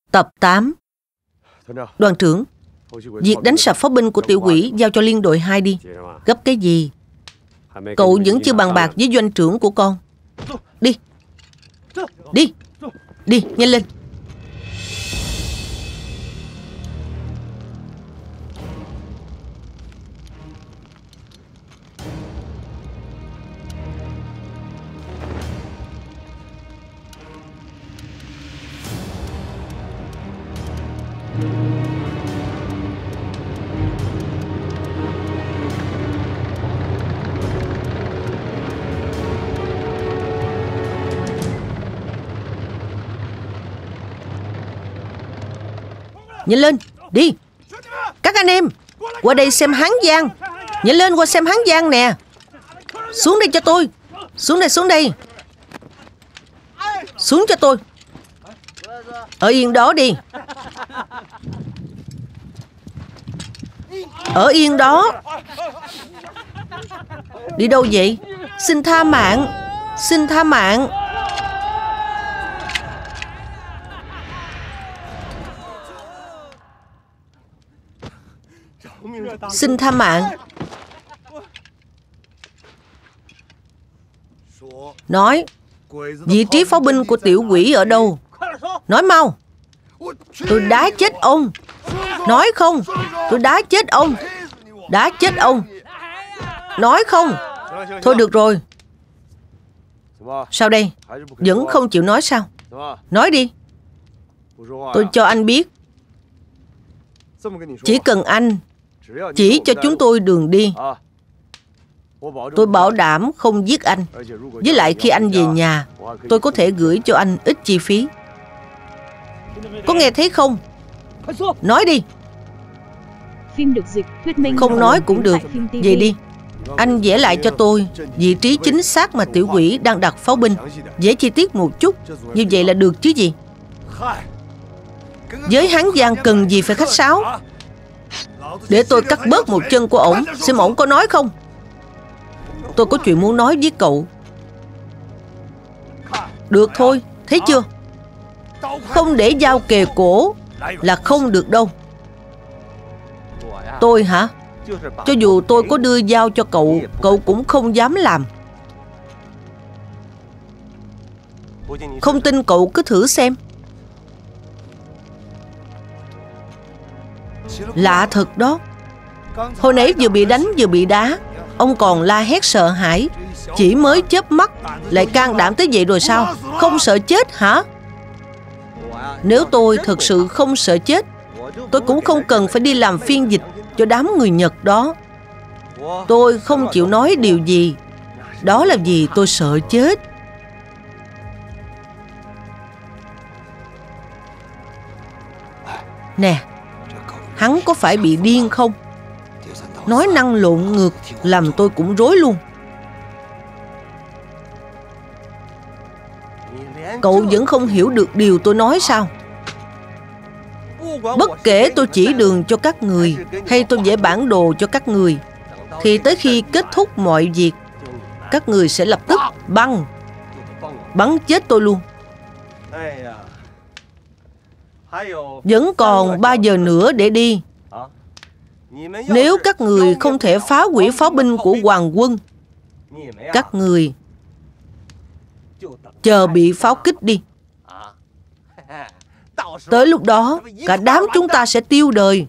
Tập 8. Đoàn trưởng, việc đánh sập pháo binh của tiểu quỷ giao cho liên đội 2 đi. Gấp cái gì? Cậu vẫn chưa bàn bạc với doanh trưởng của con. Đi. Đi. Đi, nhanh lên. Nhanh lên, đi. Các anh em, qua đây xem Hán Giang. Nhanh lên qua xem Hán Giang nè. Xuống đây cho tôi. Xuống đây, xuống đây. Xuống cho tôi. Ở yên đó đi. Ở yên đó. Đi đâu vậy? Xin tha mạng. Xin tha mạng. Xin tha mạng. Nói, vị trí pháo binh của tiểu quỷ ở đâu? Nói mau. Tôi đá chết ông. Nói không. Tôi đá chết ông. Đá chết ông. Nói không. Thôi được rồi. Sao đây? Vẫn không chịu nói sao? Nói đi. Tôi cho anh biết. Chỉ cần anh chỉ cho chúng tôi đường đi, tôi bảo đảm không giết anh. Với lại khi anh về nhà, tôi có thể gửi cho anh ít chi phí. Có nghe thấy không? Nói đi. Không nói cũng được. Vậy đi. Anh vẽ lại cho tôi vị trí chính xác mà tiểu quỷ đang đặt pháo binh. Vẽ chi tiết một chút. Như vậy là được chứ gì. Giới Hán Giang cần gì phải khách sáo. Để tôi cắt bớt một chân của ổng, xem ổng có nói không. Tôi có chuyện muốn nói với cậu. Được thôi, thấy chưa? Không để dao kề cổ là không được đâu. Tôi hả? Cho dù tôi có đưa dao cho cậu, cậu cũng không dám làm. Không tin cậu cứ thử xem. Lạ thật đó. Hồi nãy vừa bị đánh vừa bị đá, ông còn la hét sợ hãi. Chỉ mới chớp mắt lại can đảm tới vậy rồi sao? Không sợ chết hả? Nếu tôi thật sự không sợ chết, tôi cũng không cần phải đi làm phiên dịch cho đám người Nhật đó. Tôi không chịu nói điều gì, đó là vì tôi sợ chết. Nè, hắn có phải bị điên không? Nói năng lộn ngược làm tôi cũng rối luôn. Cậu vẫn không hiểu được điều tôi nói sao? Bất kể tôi chỉ đường cho các người hay tôi vẽ bản đồ cho các người, thì tới khi kết thúc mọi việc, các người sẽ lập tức bắn chết tôi luôn. Vẫn còn 3 giờ nữa để đi. Nếu các người không thể phá hủy pháo binh của Hoàng quân, các người chờ bị pháo kích đi. Tới lúc đó, cả đám chúng ta sẽ tiêu đời.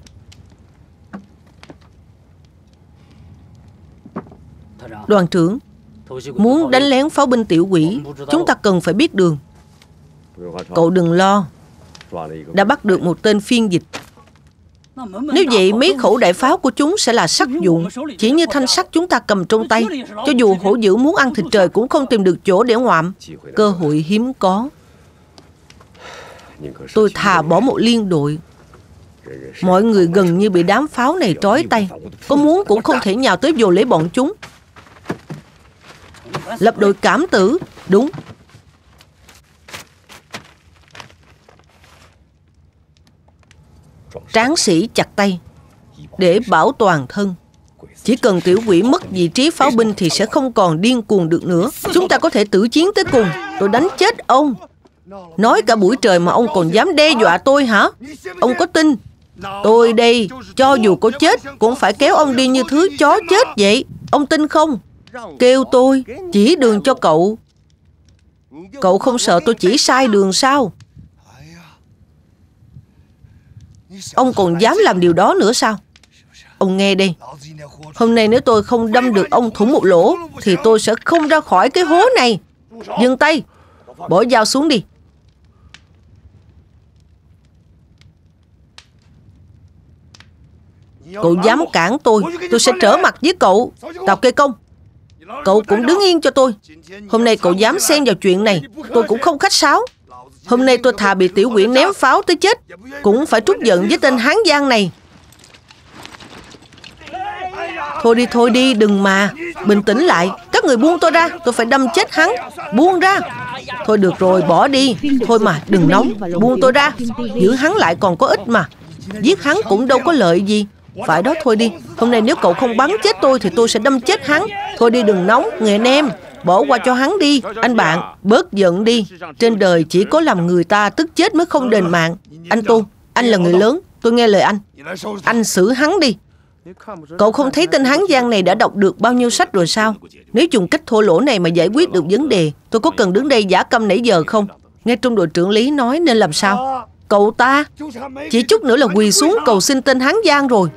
Đoàn trưởng, muốn đánh lén pháo binh tiểu quỷ, chúng ta cần phải biết đường. Cậu đừng lo. Đã bắt được một tên phiên dịch. Nếu vậy, mấy khẩu đại pháo của chúng sẽ là sắt vụn, chỉ như thanh sắt chúng ta cầm trong tay. Cho dù hổ dữ muốn ăn thịt trời cũng không tìm được chỗ để ngoạm. Cơ hội hiếm có. Tôi thà bỏ một liên đội. Mọi người gần như bị đám pháo này trói tay, có muốn cũng không thể nhào tới vồ lấy bọn chúng. Lập đội cảm tử. Đúng. Tráng sĩ chặt tay để bảo toàn thân. Chỉ cần tiểu quỷ mất vị trí pháo binh thì sẽ không còn điên cuồng được nữa. Chúng ta có thể tử chiến tới cùng. Tôi đánh chết ông. Nói cả buổi trời mà ông còn dám đe dọa tôi hả? Ông có tin tôi đây, cho dù có chết cũng phải kéo ông đi như thứ chó chết vậy. Ông tin không? Kêu tôi chỉ đường cho cậu. Cậu không sợ tôi chỉ sai đường sao? Ông còn dám làm điều đó nữa sao? Ông nghe đây, hôm nay nếu tôi không đâm được ông thủng một lỗ thì tôi sẽ không ra khỏi cái hố này. Dừng tay, bỏ dao xuống đi. Cậu dám cản tôi sẽ trở mặt với cậu. Tào Kê Công, cậu cũng đứng yên cho tôi. Hôm nay cậu dám xen vào chuyện này, tôi cũng không khách sáo. Hôm nay tôi thà bị tiểu quỷ ném pháo tới chết cũng phải trút giận với tên Hán Giang này. Thôi đi, đừng mà. Bình tĩnh lại, các người buông tôi ra, tôi phải đâm chết hắn. Buông ra. Thôi được rồi, bỏ đi. Thôi mà, đừng nóng, buông tôi ra. Giữ hắn lại còn có ích mà. Giết hắn cũng đâu có lợi gì. Phải đó, thôi đi. Hôm nay nếu cậu không bắn chết tôi thì tôi sẽ đâm chết hắn. Thôi đi, đừng nóng, người anh em. Bỏ qua cho hắn đi. Anh bạn, bớt giận đi. Trên đời chỉ có làm người ta tức chết mới không đền mạng. Anh Tôn, anh là người lớn, tôi nghe lời anh. Anh xử hắn đi. Cậu không thấy tên Hán Giang này đã đọc được bao nhiêu sách rồi sao? Nếu dùng cách thô lỗ này mà giải quyết được vấn đề, tôi có cần đứng đây giả câm nãy giờ không? Nghe trung đội trưởng Lý nói nên làm sao? Cậu ta chỉ chút nữa là quỳ xuống cầu xin tên Hán Giang rồi.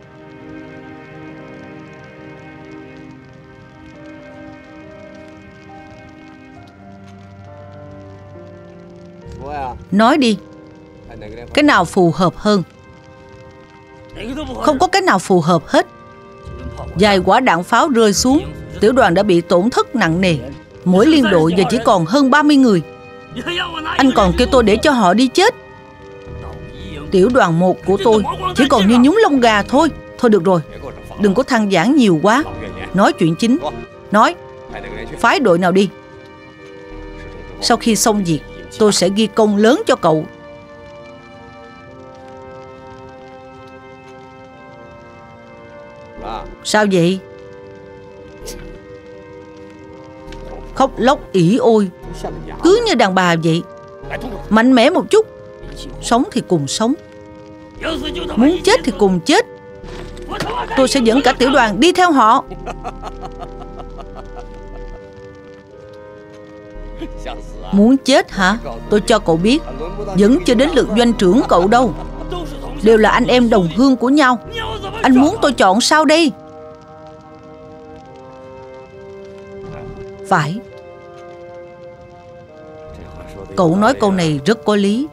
Nói đi, cái nào phù hợp hơn? Không có cái nào phù hợp hết. Vài quả đạn pháo rơi xuống, tiểu đoàn đã bị tổn thất nặng nề. Mỗi liên đội giờ chỉ còn hơn 30 người. Anh còn kêu tôi để cho họ đi chết. Tiểu đoàn 1 của tôi chỉ còn như nhúng lông gà thôi. Thôi được rồi, đừng có than vãn nhiều quá. Nói chuyện chính. Nói, phái đội nào đi. Sau khi xong việc, tôi sẽ ghi công lớn cho cậu. Sao vậy? Khóc lóc ỉ ôi, cứ như đàn bà vậy. Mạnh mẽ một chút. Sống thì cùng sống, muốn chết thì cùng chết. Tôi sẽ dẫn cả tiểu đoàn đi theo họ. Muốn chết hả? Tôi cho cậu biết, vẫn chưa đến lượt doanh trưởng cậu đâu. Đều là anh em đồng hương của nhau. Anh muốn tôi chọn sao đây? Phải. Cậu nói câu này rất có lý.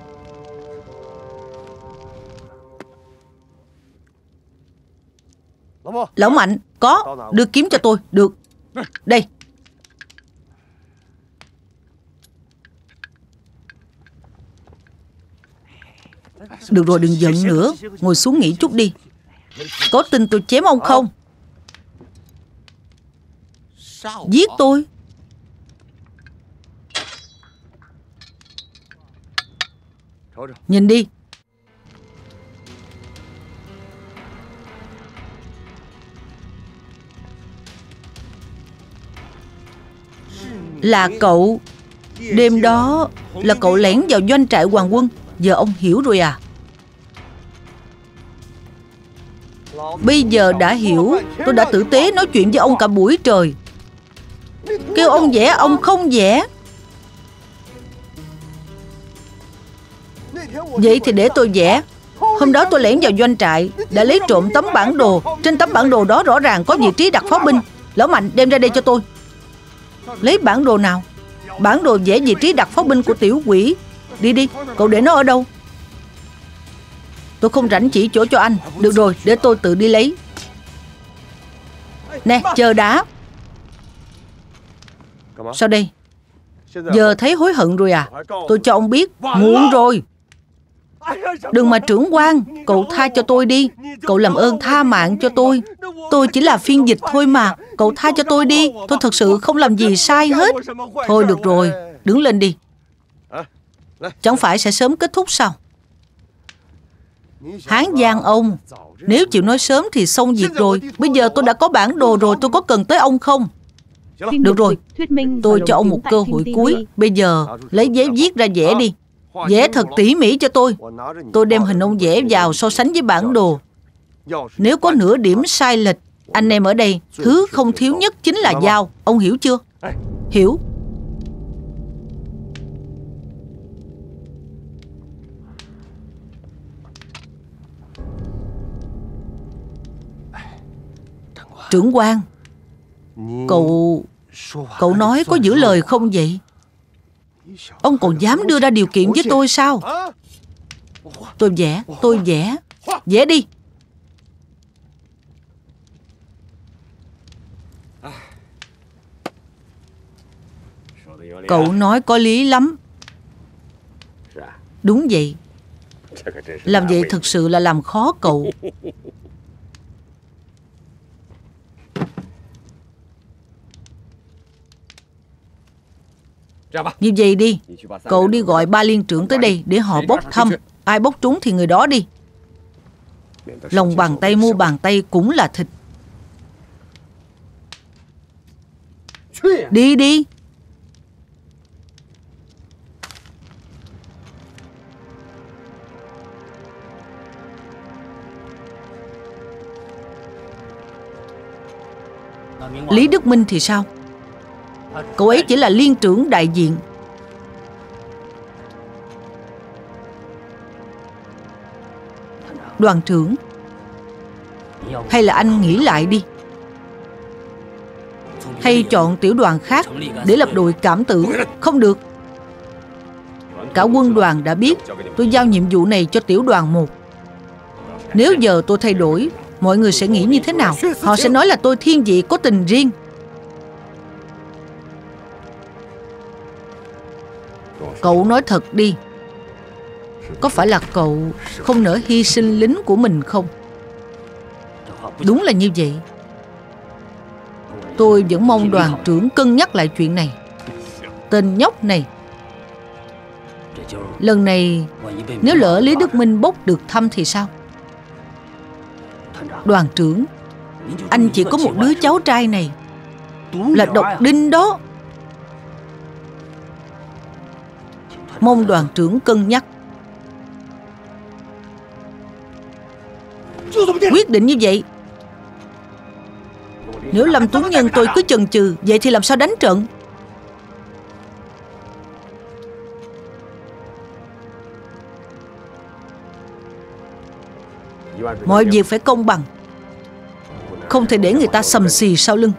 Lão Mạnh, có, đưa kiếm cho tôi. Được. Đây. Được rồi, đừng giận nữa. Ngồi xuống nghỉ chút đi. Có tin tôi chém ông không? Giết tôi? Nhìn đi. Là cậu. Đêm đó là cậu lẻn vào doanh trại Hoàng Quân. Giờ ông hiểu rồi à? Bây giờ đã hiểu. Tôi đã tử tế nói chuyện với ông cả buổi trời. Kêu ông vẽ, ông không vẽ. Vậy thì để tôi vẽ. Hôm đó tôi lẻn vào doanh trại, đã lấy trộm tấm bản đồ. Trên tấm bản đồ đó rõ ràng có vị trí đặt pháo binh. Lão Mạnh, đem ra đây cho tôi. Lấy bản đồ nào? Bản đồ vẽ vị trí đặt pháo binh của tiểu quỷ. Đi đi, cậu để nó ở đâu? Tôi không rảnh chỉ chỗ cho anh. Được rồi, để tôi tự đi lấy. Nè, chờ đã. Sao đây? Giờ thấy hối hận rồi à? Tôi cho ông biết, muộn rồi. Đừng mà trưởng quan, cậu tha cho tôi đi. Cậu làm ơn tha mạng cho tôi. Tôi chỉ là phiên dịch thôi mà. Cậu tha cho tôi đi. Tôi thật sự không làm gì sai hết. Thôi được rồi, đứng lên đi. Chẳng phải sẽ sớm kết thúc sao? Hán Giang ông, nếu chịu nói sớm thì xong việc rồi. Bây giờ tôi đã có bản đồ rồi, tôi có cần tới ông không? Được rồi, tôi cho ông một cơ hội cuối. Bây giờ lấy giấy viết ra vẽ đi. Vẽ thật tỉ mỉ cho tôi. Tôi đem hình ông vẽ vào so sánh với bản đồ. Nếu có nửa điểm sai lệch, anh em ở đây, thứ không thiếu nhất chính là dao. Ông hiểu chưa? Hiểu. Trưởng quan, Cậu nói có giữ lời không vậy? Ông còn dám đưa ra điều kiện với tôi sao? Tôi vẽ. Vẽ đi. Cậu nói có lý lắm. Đúng vậy. Làm vậy thực sự là làm khó cậu. Như vậy đi, cậu đi gọi ba liên trưởng tới đây để họ bốc thăm. Ai bốc trúng thì người đó đi. Lòng bàn tay mu bàn tay cũng là thịt. Đi đi. Lý Đức Minh thì sao? Cậu ấy chỉ là liên trưởng đại diện. Đoàn trưởng, hay là anh nghĩ lại đi. Hay chọn tiểu đoàn khác để lập đội cảm tử. Không được. Cả quân đoàn đã biết tôi giao nhiệm vụ này cho tiểu đoàn 1. Nếu giờ tôi thay đổi, mọi người sẽ nghĩ như thế nào? Họ sẽ nói là tôi thiên vị có tình riêng. Cậu nói thật đi. Có phải là cậu không nỡ hy sinh lính của mình không? Đúng là như vậy. Tôi vẫn mong đoàn trưởng cân nhắc lại chuyện này. Tên nhóc này. Lần này nếu lỡ Lý Đức Minh bốc được thăm thì sao? Đoàn trưởng, anh chỉ có một đứa cháu trai này, là độc đinh đó. Mong đoàn trưởng cân nhắc. Quyết định như vậy. Nếu Lâm Tuấn Nhân tôi cứ chần chừ, vậy thì làm sao đánh trận? Mọi việc phải công bằng. Không thể để người ta sầm xì sau lưng.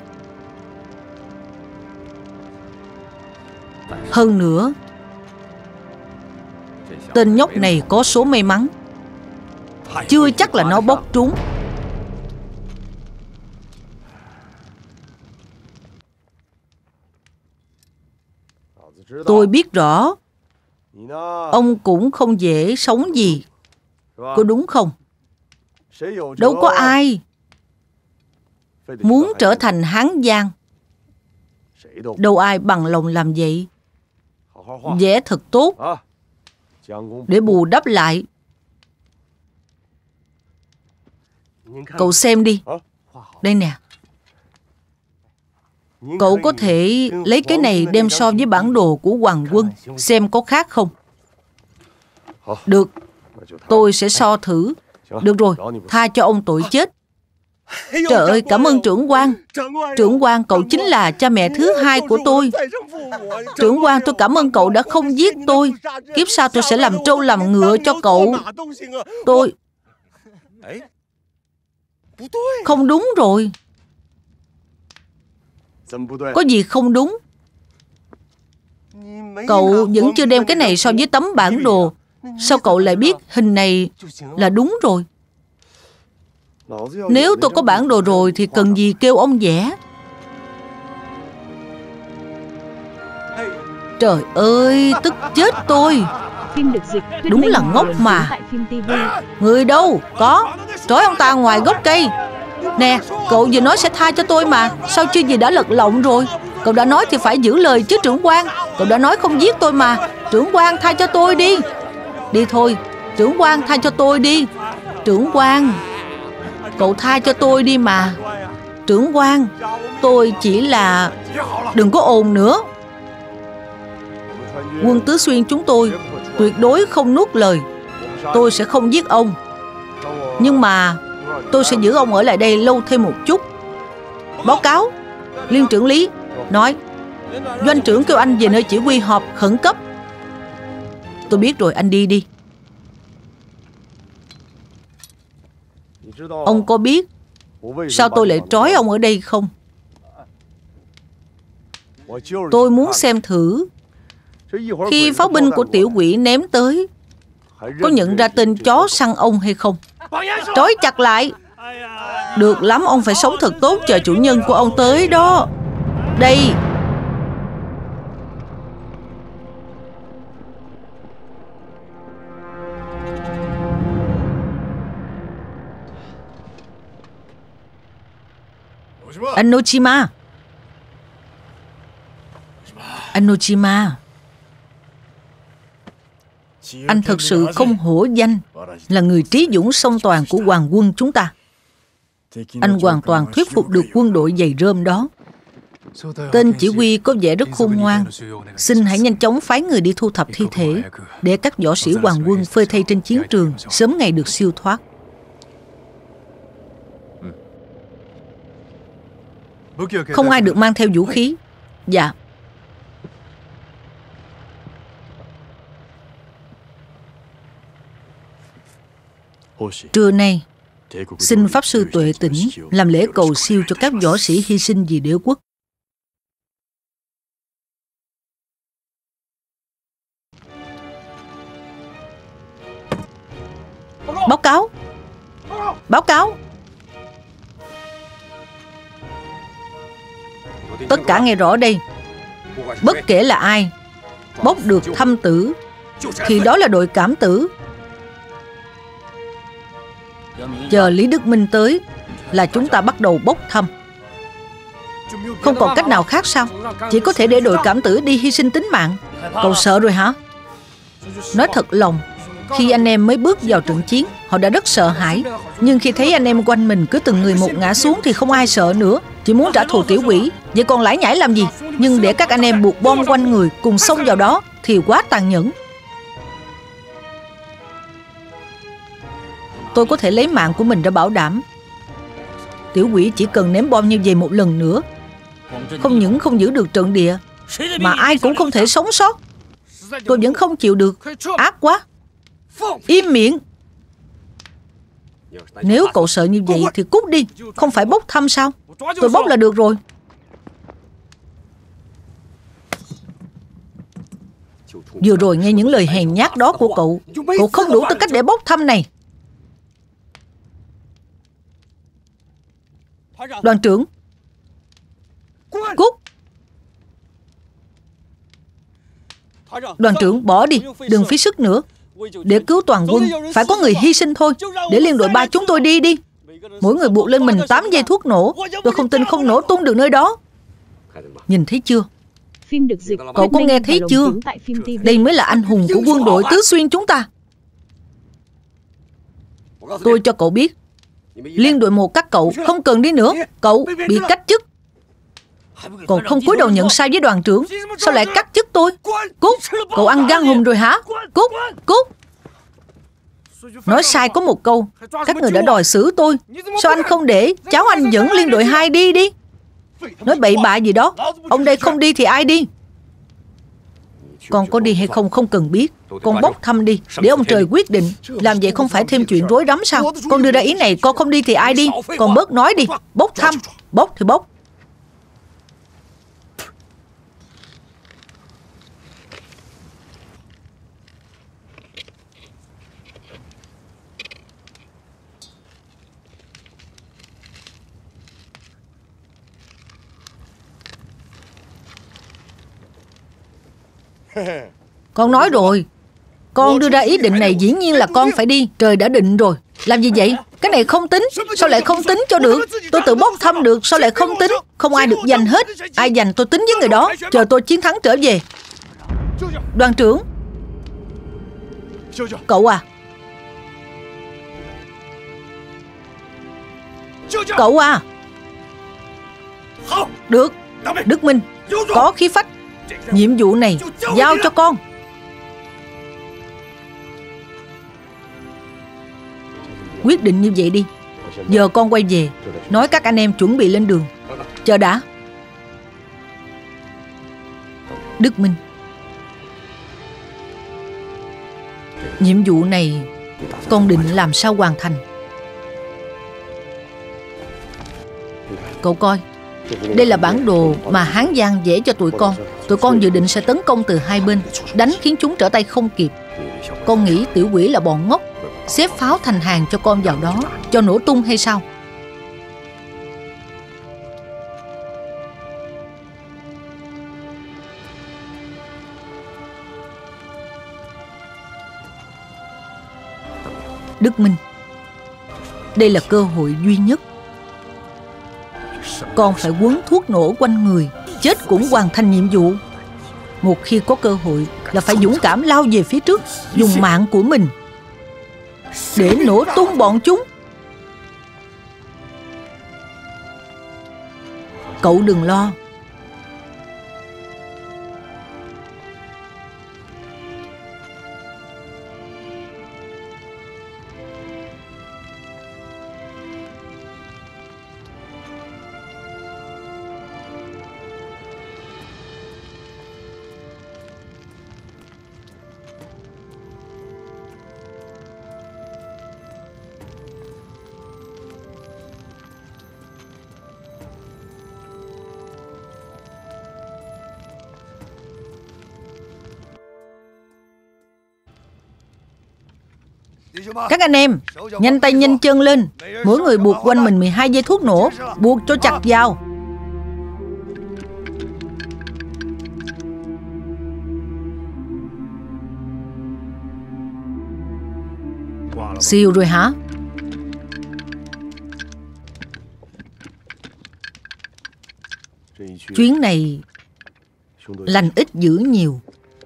Hơn nữa, tên nhóc này có số may mắn. Chưa chắc là nó bốc trúng. Tôi biết rõ ông cũng không dễ sống gì, có đúng không? Đâu có ai muốn trở thành Hán Giang. Đâu ai bằng lòng làm vậy. Vẽ thật tốt để bù đắp lại. Cậu xem đi. Đây nè. Cậu có thể lấy cái này đem so với bản đồ của Hoàng Quân, xem có khác không? Được, tôi sẽ so thử. Được rồi, tha cho ông tội chết. Trời ơi, cảm ơn trưởng quan. Trưởng quan, cậu chính là cha mẹ thứ hai của tôi. Trưởng quan, tôi cảm ơn cậu đã không giết tôi. Kiếp sau tôi sẽ làm trâu làm ngựa cho cậu. Tôi... Không đúng rồi. Có gì không đúng? Cậu vẫn chưa đem cái này so với tấm bản đồ. Sao cậu lại biết hình này là đúng rồi? Nếu tôi có bản đồ rồi thì cần gì kêu ông vẽ? Trời ơi, tức chết tôi. Đúng là ngốc mà. Người đâu? Có. Trói ông ta ngoài gốc cây. Nè, cậu vừa nói sẽ tha cho tôi mà. Sao chưa gì đã lật lọng rồi? Cậu đã nói thì phải giữ lời chứ trưởng quan. Cậu đã nói không giết tôi mà. Trưởng quan, tha cho tôi đi. Đi thôi. Trưởng quan, tha cho tôi đi. Trưởng quan, cậu tha cho tôi đi mà. Trưởng quan, tôi chỉ là... Đừng có ồn nữa. Quân Tứ Xuyên chúng tôi tuyệt đối không nuốt lời. Tôi sẽ không giết ông, nhưng mà tôi sẽ giữ ông ở lại đây lâu thêm một chút. Báo cáo, Liên trưởng Lý nói doanh trưởng kêu anh về nơi chỉ huy họp khẩn cấp. Tôi biết rồi, anh đi đi. Ông có biết sao tôi lại trói ông ở đây không? Tôi muốn xem thử khi pháo binh của tiểu quỷ ném tới có nhận ra tên chó săn ông hay không. Trói chặt lại. Được lắm, ông phải sống thật tốt, chờ chủ nhân của ông tới đó. Đây. Anh Nojima. Anh Nojima, anh thật sự không hổ danh là người trí dũng song toàn của hoàng quân chúng ta. Anh hoàn toàn thuyết phục được quân đội giày rơm đó. Tên chỉ huy có vẻ rất khôn ngoan. Xin hãy nhanh chóng phái người đi thu thập thi thể để các võ sĩ hoàng quân phơi thây trên chiến trường sớm ngày được siêu thoát. Không ai được mang theo vũ khí. Dạ. Trưa nay, xin Pháp Sư Tuệ Tĩnh làm lễ cầu siêu cho các võ sĩ hy sinh vì đế quốc. Báo cáo. Báo cáo. Tất cả nghe rõ đây. Bất kể là ai bốc được thăm tử thì đó là đội cảm tử. Chờ Lý Đức Minh tới là chúng ta bắt đầu bốc thăm. Không còn cách nào khác sao? Chỉ có thể để đội cảm tử đi hy sinh tính mạng. Cậu sợ rồi hả? Nói thật lòng, khi anh em mới bước vào trận chiến, họ đã rất sợ hãi. Nhưng khi thấy anh em quanh mình cứ từng người một ngã xuống thì không ai sợ nữa. Chỉ muốn trả thù tiểu quỷ. Vậy còn lải nhải làm gì? Nhưng để các anh em buộc bom quanh người cùng xông vào đó thì quá tàn nhẫn. Tôi có thể lấy mạng của mình ra bảo đảm. Tiểu quỷ chỉ cần ném bom như vậy một lần nữa, không những không giữ được trận địa, mà ai cũng không thể sống sót. Tôi vẫn không chịu được. Ác quá. Im miệng. Nếu cậu sợ như vậy thì cút đi. Không phải bốc thăm sao? Tôi bốc là được rồi. Vừa rồi nghe những lời hèn nhát đó của cậu, cậu không đủ tư cách để bốc thăm này. Đoàn trưởng, cút. Đoàn trưởng, bỏ đi, đừng phí sức nữa. Để cứu toàn quân phải có người hy sinh thôi. Để liên đội 3 chúng tôi đi đi. Mỗi người buộc lên mình 8 dây thuốc nổ. Tôi không tin không nổ tung được nơi đó. Nhìn thấy chưa? Cậu có nghe thấy chưa? Đây mới là anh hùng của quân đội Tứ Xuyên chúng ta. Tôi cho cậu biết, liên đội 1 các cậu không cần đi nữa. Cậu bị cách chức. Còn không cúi đầu nhận sai với đoàn trưởng, sao lại cắt chức tôi? Cút. Cậu ăn gan hùm rồi hả? Cút. Cút. Nói sai có một câu, các người đã đòi xử tôi. Sao anh không để cháu anh dẫn liên đội 2 đi đi? Nói bậy bạ gì đó. Ông đây không đi thì ai đi? Con có đi hay không không cần biết. Con bốc thăm đi, để ông trời quyết định. Làm vậy không phải thêm chuyện rối rắm sao? Con đưa ra ý này, con không đi thì ai đi? Con bớt nói đi. Bốc thăm. Bốc thì bốc. Con nói rồi. Con đưa ra ý định này dĩ nhiên là con phải đi. Trời đã định rồi. Làm gì vậy? Cái này không tính. Sao lại không tính cho được? Tôi tự bốc thăm được, sao lại không tính? Không ai được giành hết. Ai giành tôi tính với người đó. Chờ tôi chiến thắng trở về. Đoàn trưởng. Cậu à. Cậu à. Được. Đức Minh có khí phách. Nhiệm vụ này giao cho con. Quyết định như vậy đi. Giờ con quay về, nói các anh em chuẩn bị lên đường. Chờ đã. Đức Minh, nhiệm vụ này con định làm sao hoàn thành? Cậu coi, đây là bản đồ mà Hán Giang vẽ cho tụi con. Tụi con dự định sẽ tấn công từ hai bên, đánh khiến chúng trở tay không kịp. Con nghĩ tiểu quỷ là bọn ngốc xếp pháo thành hàng cho con vào đó, cho nổ tung hay sao? Đức Minh, đây là cơ hội duy nhất. Con phải quấn thuốc nổ quanh người, chết cũng hoàn thành nhiệm vụ. Một khi có cơ hội là phải dũng cảm lao về phía trước, dùng mạng của mình để nổ tung bọn chúng. Cậu đừng lo. Các anh em, nhanh tay nhanh chân lên. Mỗi người buộc quanh mình 12 dây thuốc nổ, buộc cho chặt vào. Siêu rồi hả? Chuyến này lành ít dữ nhiều.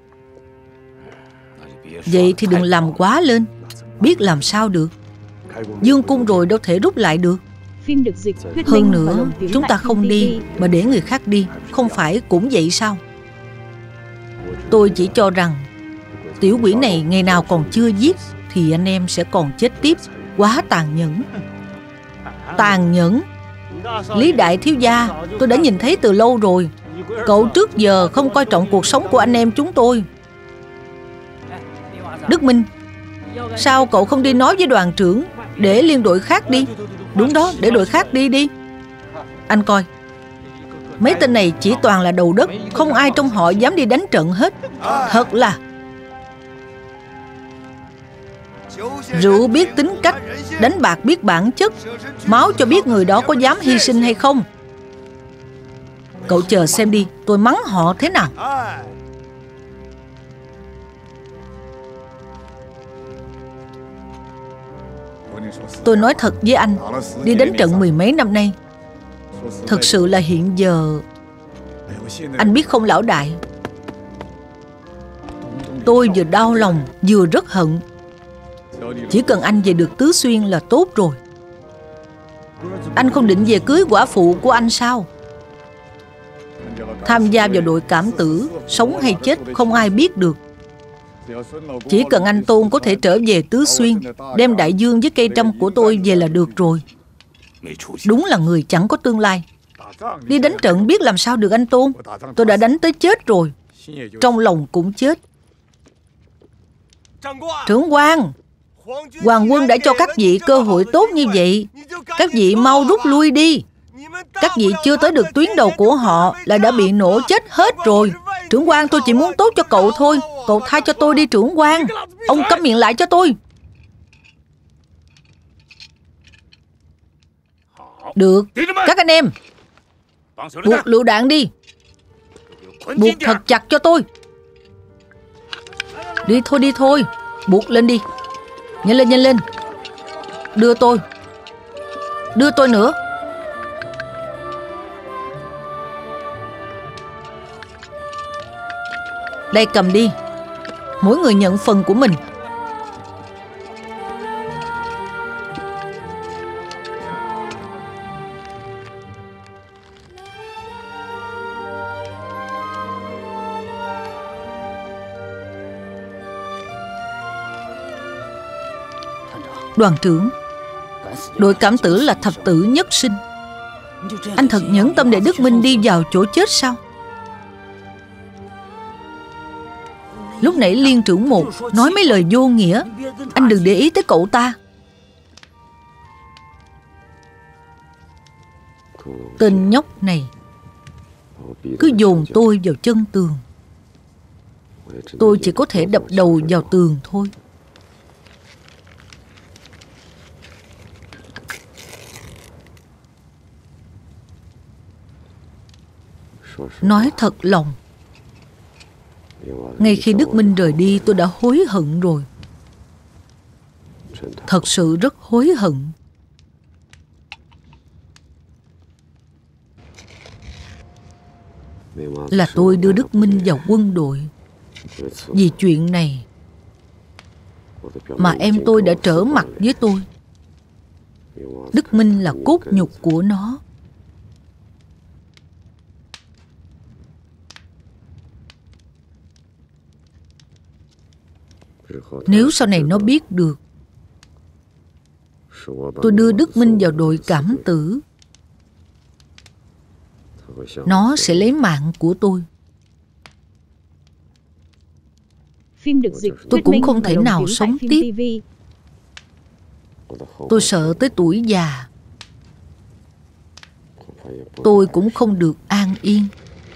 Vậy thì đừng làm quá lên. Biết làm sao được. Dương cung rồi đâu thể rút lại được. Hơn nữa, chúng ta không đi mà để người khác đi, không phải cũng vậy sao? Tôi chỉ cho rằng tiểu quỷ này ngày nào còn chưa giết thì anh em sẽ còn chết tiếp. Quá tàn nhẫn. Tàn nhẫn. Lý đại thiếu gia, tôi đã nhìn thấy từ lâu rồi. Cậu trước giờ không coi trọng cuộc sống của anh em chúng tôi. Đức Minh, sao cậu không đi nói với đoàn trưởng để liên đội khác đi? Đúng đó, để đội khác đi đi. Anh coi, mấy tên này chỉ toàn là đầu đất, không ai trong họ dám đi đánh trận hết. Thật là rượu biết tính cách, đánh bạc biết bản chất, máu cho biết người đó có dám hy sinh hay không. Cậu chờ xem đi, tôi mắng họ thế nào. Tôi nói thật với anh, đi đánh trận mười mấy năm nay, thật sự là hiện giờ anh biết không lão đại, tôi vừa đau lòng vừa rất hận. Chỉ cần anh về được Tứ Xuyên là tốt rồi. Anh không định về cưới quả phụ của anh sao? Tham gia vào đội cảm tử, sống hay chết không ai biết được. Chỉ cần anh Tôn có thể trở về Tứ Xuyên, đem đại dương với cây trăm của tôi về là được rồi. Đúng là người chẳng có tương lai. Đi đánh trận biết làm sao được anh Tôn. Tôi đã đánh tới chết rồi, trong lòng cũng chết. Trưởng quan, Hoàng quân đã cho các vị cơ hội tốt như vậy, các vị mau rút lui đi. Các vị chưa tới được tuyến đầu của họ là đã bị nổ chết hết rồi. Trưởng quan, tôi chỉ muốn tốt cho cậu thôi. Cậu tha cho tôi đi trưởng quan. Ông câm miệng lại cho tôi. Được, các anh em, buộc lựu đạn đi. Buộc thật chặt cho tôi. Đi thôi, buộc lên đi. Nhanh lên. Đưa tôi nữa. Đây, cầm đi. Mỗi người nhận phần của mình. Đoàn trưởng, Đội cảm tử là thập tử nhất sinh. Anh thật nhẫn tâm để Đức Minh đi vào chỗ chết sao? Lúc nãy Liên trưởng một nói mấy lời vô nghĩa. Anh đừng để ý tới cậu ta. Tên nhóc này cứ dồn tôi vào chân tường. Tôi chỉ có thể đập đầu vào tường thôi. Nói thật lòng, ngay khi Đức Minh rời đi, tôi đã hối hận rồi. Thật sự rất hối hận. Là tôi đưa Đức Minh vào quân đội. Vì chuyện này mà em tôi đã trở mặt với tôi. Đức Minh là cốt nhục của nó. Nếu sau này nó biết được tôi đưa Đức Minh vào đội cảm tử, nó sẽ lấy mạng của tôi. Tôi cũng không thể nào sống tiếp. Tôi sợ tới tuổi già tôi cũng không được an yên.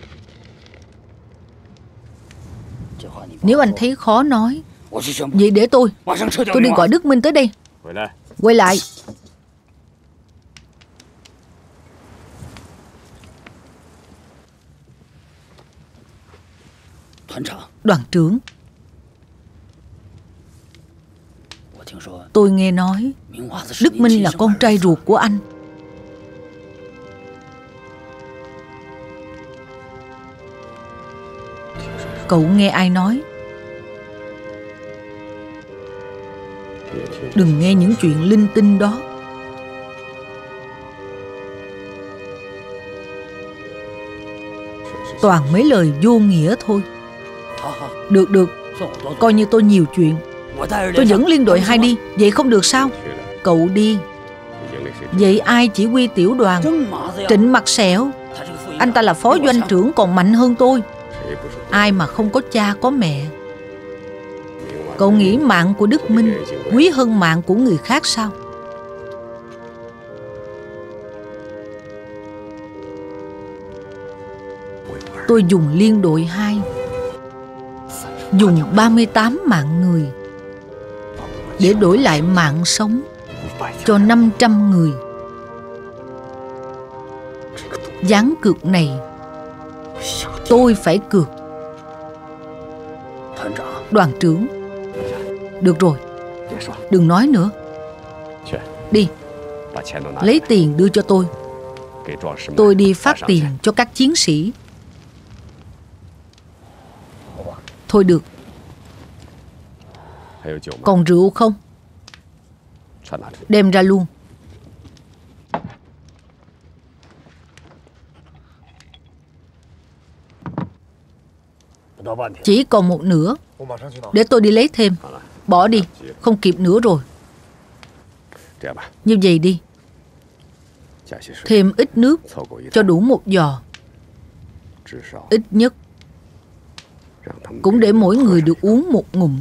Nếu anh thấy khó nói, vậy để tôi đi gọi Đức Minh tới đây. Quay lại. Đoàn trưởng, tôi nghe nói Đức Minh là con trai ruột của anh. Cậu nghe ai nói? Đừng nghe những chuyện linh tinh đó. Toàn mấy lời vô nghĩa thôi. Được, coi như tôi nhiều chuyện. Tôi dẫn liên đội 2 đi. Vậy không được sao? Cậu đi. Vậy ai chỉ huy tiểu đoàn? Trịnh Mặt Sẹo. Anh ta là phó doanh trưởng còn mạnh hơn tôi. Ai mà không có cha có mẹ? Cậu nghĩ mạng của Đức Minh quý hơn mạng của người khác sao? Tôi dùng liên đội 2, dùng 38 mạng người để đổi lại mạng sống cho 500 người. Ván cược này tôi phải cược. Đoàn trưởng, được rồi, đừng nói nữa. Đi, lấy tiền đưa cho tôi. Tôi đi phát tiền cho các chiến sĩ. Thôi được. Còn rượu không? Đem ra luôn. Chỉ còn một nửa. Để tôi đi lấy thêm. Bỏ đi, không kịp nữa rồi. Như vậy đi. Thêm ít nước cho đủ một giò. Ít nhất cũng để mỗi người được uống một ngụm.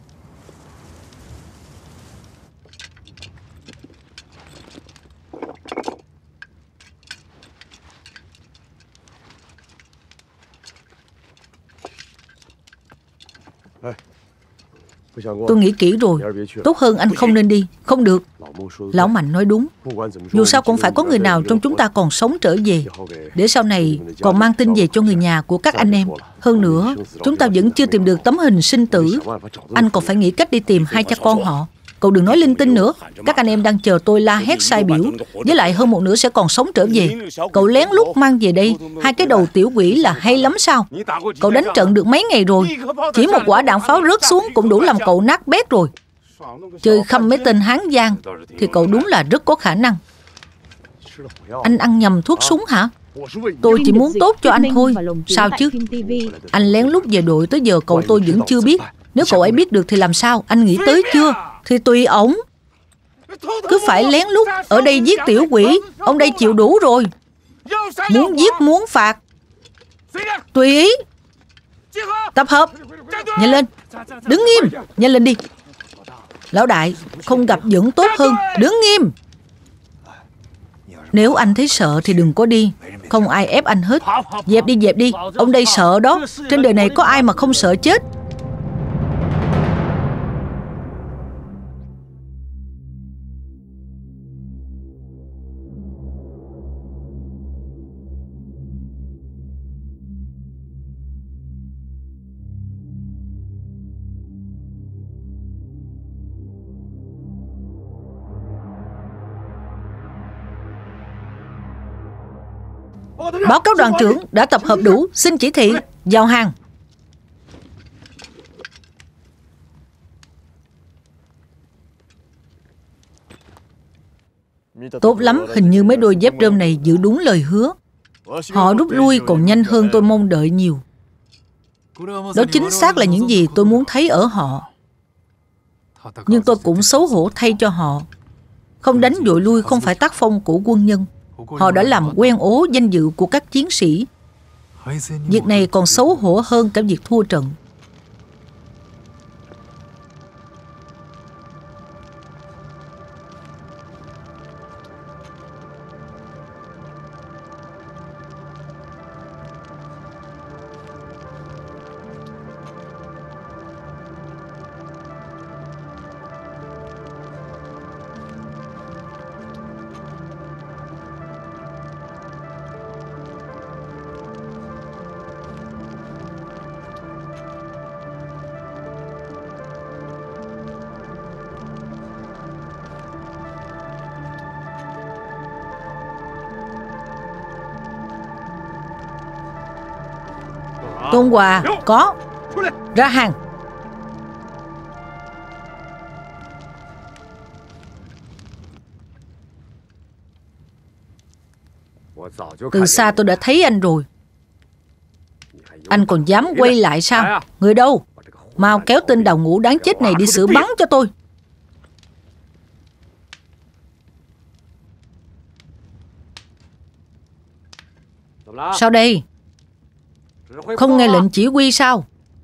Tôi nghĩ kỹ rồi. Tốt hơn anh không nên đi. Không được. Lão Mạnh nói đúng. Dù sao cũng phải có người nào trong chúng ta còn sống trở về, để sau này còn mang tin về cho người nhà của các anh em. Hơn nữa, chúng ta vẫn chưa tìm được tấm hình sinh tử. Anh còn phải nghĩ cách đi tìm hai cha con họ. Cậu đừng nói linh tinh nữa. Các anh em đang chờ tôi la hét sai biểu. Với lại hơn một nửa sẽ còn sống trở về. Cậu lén lút mang về đây hai cái đầu tiểu quỷ là hay lắm sao? Cậu đánh trận được mấy ngày rồi. Chỉ một quả đạn pháo rớt xuống cũng đủ làm cậu nát bét rồi. Chơi khăm mấy tên Hán Giang thì cậu đúng là rất có khả năng. Anh ăn nhầm thuốc súng hả? Tôi chỉ muốn tốt cho anh thôi. Sao chứ? Anh lén lút về đội tới giờ cậu tôi vẫn chưa biết. Nếu cậu ấy biết được thì làm sao? Anh nghĩ tới chưa? Thì tùy ổng. Cứ phải lén lút ở đây giết tiểu quỷ. Ông đây chịu đủ rồi. Muốn giết muốn phạt, tùy ý. Tập hợp. Nhanh lên. Đứng nghiêm. Nhanh lên đi. Lão đại, không gặp vẫn tốt hơn. Đứng nghiêm. Nếu anh thấy sợ thì đừng có đi. Không ai ép anh hết. Dẹp đi, dẹp đi. Ông đây sợ đó. Trên đời này có ai mà không sợ chết. Báo cáo đoàn trưởng, đã tập hợp đủ. Xin chỉ thị. Vào hàng. Tốt lắm, hình như mấy đôi dép rơm này giữ đúng lời hứa. Họ rút lui còn nhanh hơn tôi mong đợi nhiều. Đó chính xác là những gì tôi muốn thấy ở họ. Nhưng tôi cũng xấu hổ thay cho họ. Không đánh vội lui không phải tác phong của quân nhân. Họ đã làm quen ố danh dự của các chiến sĩ. Việc này còn xấu hổ hơn cả việc thua trận. Tôn Hòa, có. Ra hàng. Từ xa tôi đã thấy anh rồi. Anh còn dám quay lại sao? Người đâu? Mau kéo tên đào ngũ đáng chết này đi xử bắn cho tôi. Sao đây? Không nghe lệnh chỉ huy sao?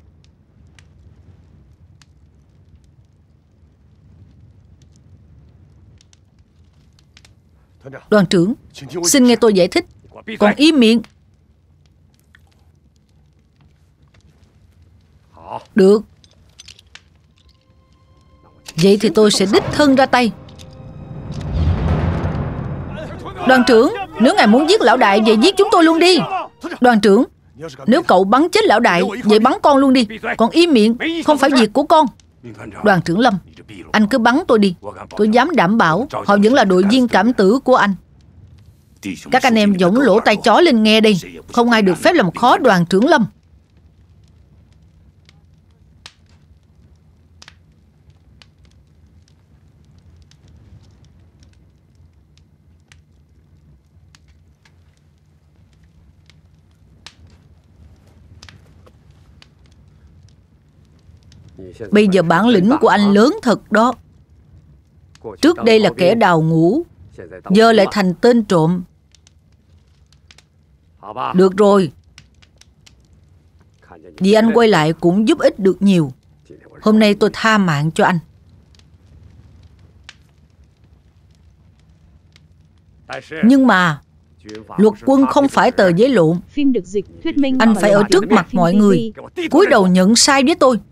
Đoàn trưởng, xin nghe tôi giải thích. Còn im miệng. Được. Vậy thì tôi sẽ đích thân ra tay. Đoàn trưởng, nếu ngài muốn giết lão đại, vậy giết chúng tôi luôn đi. Đoàn trưởng, nếu cậu bắn chết lão đại, vậy bắn con luôn đi. Còn im miệng, không phải việc của con. Đoàn trưởng Lâm, anh cứ bắn tôi đi. Tôi dám đảm bảo họ vẫn là đội viên cảm tử của anh. Các anh em giỗng lỗ tai chó lên nghe đây. Không ai được phép làm khó đoàn trưởng Lâm. Bây giờ bản lĩnh của anh lớn thật đó. Trước đây là kẻ đào ngũ, giờ lại thành tên trộm. Được rồi. Vì anh quay lại cũng giúp ích được nhiều. Hôm nay tôi tha mạng cho anh. Nhưng mà luật quân không phải tờ giấy lộn. Anh phải ở trước mặt mọi người, cúi đầu nhận sai với tôi.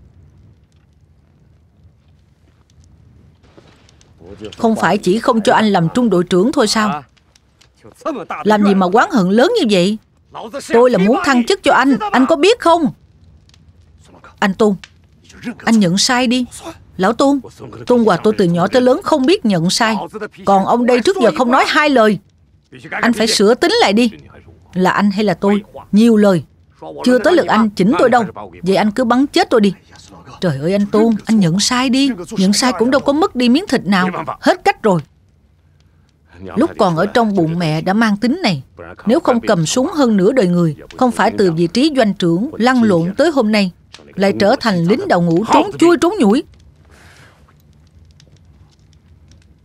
Không phải chỉ không cho anh làm trung đội trưởng thôi sao? Làm gì mà oán hận lớn như vậy? Tôi là muốn thăng chức cho anh có biết không? Anh Tôn, anh nhận sai đi. Lão Tôn, Tôn Hòa tôi từ nhỏ tới lớn không biết nhận sai. Còn ông đây trước giờ không nói hai lời. Anh phải sửa tính lại đi. Là anh hay là tôi? Nhiều lời. Chưa tới lượt anh chỉnh tôi đâu. Vậy anh cứ bắn chết tôi đi. Trời ơi anh Tôn, anh nhận sai đi. Nhận sai cũng đâu có mất đi miếng thịt nào. Hết cách rồi. Lúc còn ở trong bụng mẹ đã mang tính này. Nếu không cầm súng hơn nửa đời người, không phải từ vị trí doanh trưởng lăn lộn tới hôm nay, lại trở thành lính đào ngũ trốn chui trốn nhủi.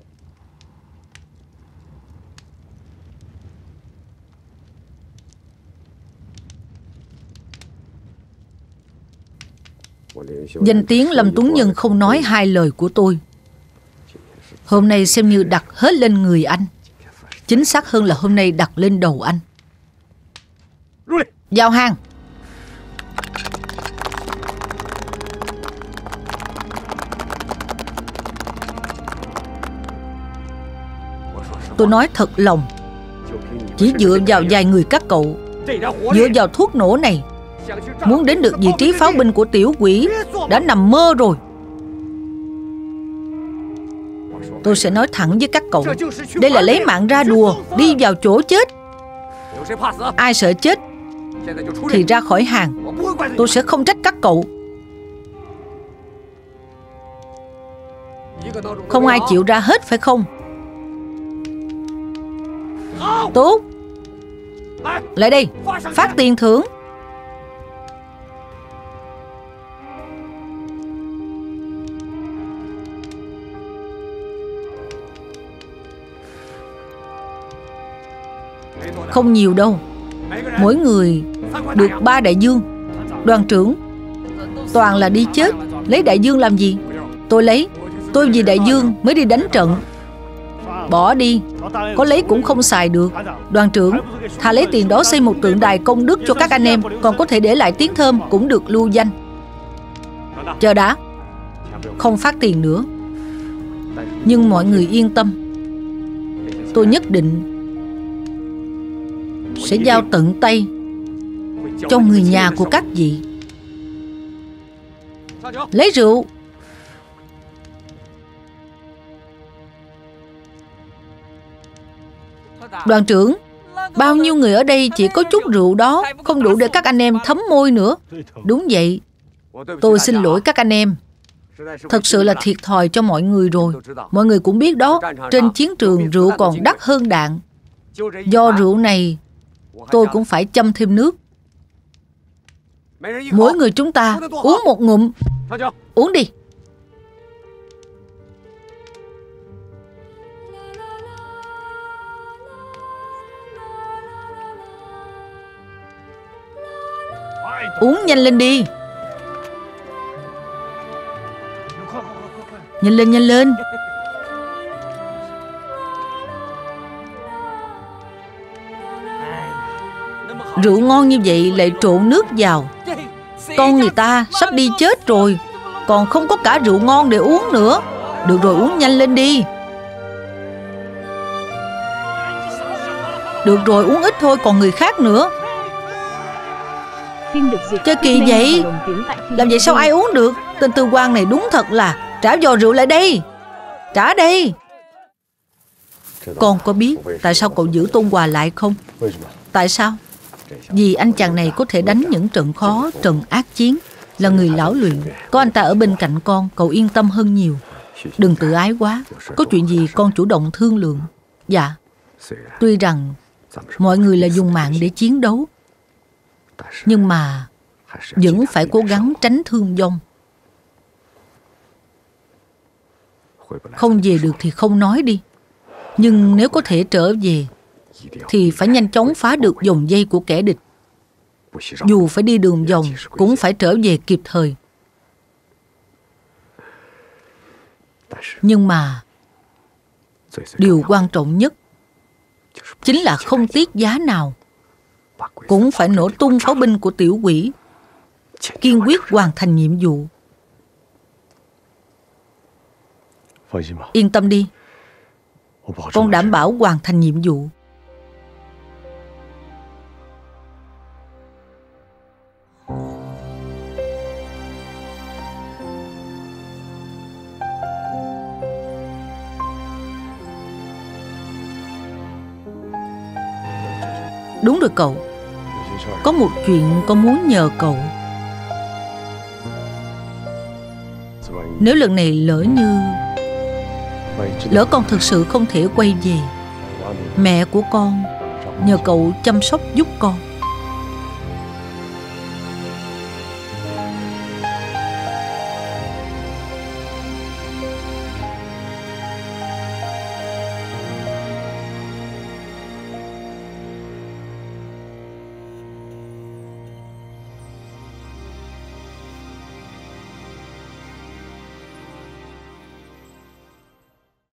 Danh tiếng Lâm Tuấn Nhân không nói hai lời của tôi. Hôm nay xem như đặt hết lên người anh. Chính xác hơn là hôm nay đặt lên đầu anh. Vào hàng. Tôi nói thật lòng, chỉ dựa vào vài người các cậu, dựa vào thuốc nổ này, muốn đến được vị trí pháo binh của tiểu quỷ đã nằm mơ rồi. Tôi sẽ nói thẳng với các cậu, đây là lấy mạng ra đùa, đi vào chỗ chết. Ai sợ chết thì ra khỏi hàng, tôi sẽ không trách các cậu. Không ai chịu ra hết phải không? Tốt, lại đây, phát tiền thưởng. Không nhiều đâu, mỗi người được 3 đại dương. Đoàn trưởng, toàn là đi chết, lấy đại dương làm gì? Tôi lấy, tôi vì đại dương mới đi đánh trận. Bỏ đi, có lấy cũng không xài được. Đoàn trưởng, thà lấy tiền đó xây một tượng đài công đức cho các anh em, còn có thể để lại tiếng thơm cũng được lưu danh. Chờ đã, không phát tiền nữa. Nhưng mọi người yên tâm, tôi nhất định sẽ giao tận tay cho người nhà của các vị. Lấy rượu. Đoàn trưởng, bao nhiêu người ở đây chỉ có chút rượu đó, không đủ để các anh em thấm môi nữa. Đúng vậy, tôi xin lỗi các anh em. Thật sự là thiệt thòi cho mọi người rồi. Mọi người cũng biết đó, trên chiến trường rượu còn đắt hơn đạn. Do rượu này, tôi cũng phải châm thêm nước. Mỗi người chúng ta uống một ngụm. Uống đi. Uống nhanh lên đi. Nhanh lên, nhanh lên. Rượu ngon như vậy lại trộn nước vào. Con người ta sắp đi chết rồi, còn không có cả rượu ngon để uống nữa. Được rồi, uống nhanh lên đi. Được rồi, uống ít thôi, còn người khác nữa. Chơi kỳ vậy. Làm vậy sao ai uống được? Tên tư quan này đúng thật là. Trả vò rượu lại đây. Trả đây. Con có biết tại sao cậu giữ Tôn Hòa lại không? Tại sao? Vì anh chàng này có thể đánh những trận khó, trận ác chiến. Là người lão luyện. Có anh ta ở bên cạnh con, cậu yên tâm hơn nhiều. Đừng tự ái quá. Có chuyện gì con chủ động thương lượng. Dạ. Tuy rằng mọi người là dùng mạng để chiến đấu, nhưng mà vẫn phải cố gắng tránh thương vong. Không về được thì không nói đi. Nhưng nếu có thể trở về thì phải nhanh chóng phá được vòng dây của kẻ địch. Dù phải đi đường vòng cũng phải trở về kịp thời. Nhưng mà điều quan trọng nhất chính là không tiếc giá nào cũng phải nổ tung pháo binh của tiểu quỷ, kiên quyết hoàn thành nhiệm vụ. Yên tâm đi, con đảm bảo hoàn thành nhiệm vụ. Đúng rồi cậu. Có một chuyện con muốn nhờ cậu. Nếu lần này lỡ con thực sự không thể quay về, mẹ của con nhờ cậu chăm sóc giúp con.